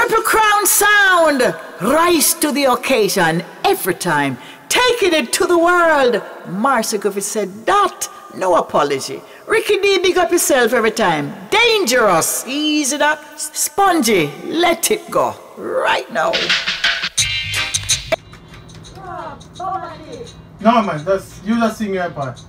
Triple Crown sound, rise to the occasion every time, taking it to the world. Marcia Griffiths said that, no apology. Ricky D, big up yourself every time. Dangerous, easy that. Spongy, let it go, right now. No man, you just sing your part.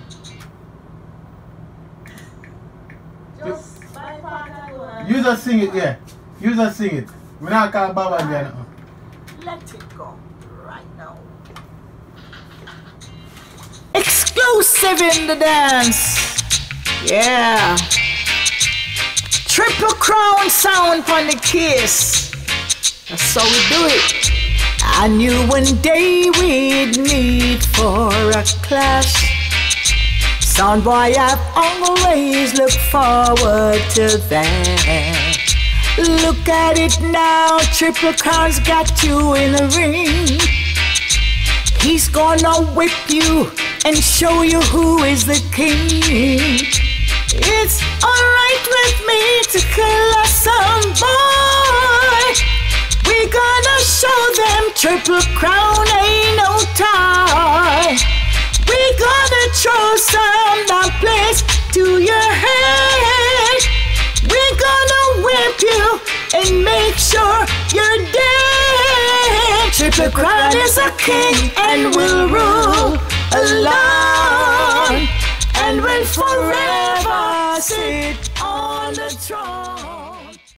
You just sing it, yeah. You just sing it. We're not call Baba again. Let it go right now. Exclusive in the dance. Yeah. Triple Crown sound on the kiss. That's how we do it. I knew one day we'd meet for a clash. Sound boy, I've always looked forward to that. Look at it now, Triple Crown's got you in the ring. He's gonna whip you and show you who is the king. It's alright with me to kill a some boy. We gonna show them Triple Crown ain't no tie. We gonna throw some Dubplate to your head. We gonna whip you and make sure you're dead. Triple Crown is a king and will rule alone, and will forever sit on the throne.